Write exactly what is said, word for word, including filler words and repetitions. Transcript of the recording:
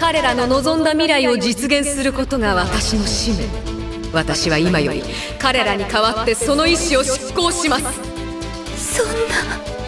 彼らの望んだ未来を実現することが私の使命。私は今より彼らに代わってその意志を執行します。 そんな。